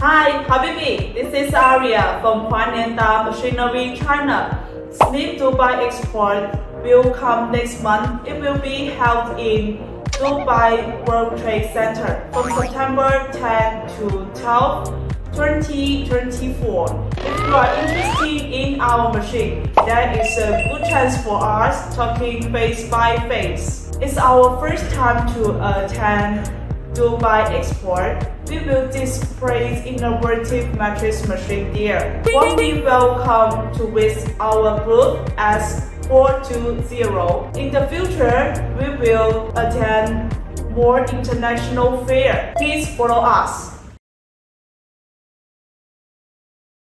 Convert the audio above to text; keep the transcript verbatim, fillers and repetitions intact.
Hi, Habibi. This is Aria from Hualianda Machinery, China. Sleep Dubai Expo will come next month. It will be held in Dubai World Trade Center from September tenth to twelfth, twenty twenty-four. If you are interested in our machine, there is a good chance for us talking face by face. It's our first time to attend Dubai Expo. We will display innovative mattress machine there. Warmly welcome to visit our booth as four two zero. In the future, we will attend more international fairs. Please follow us.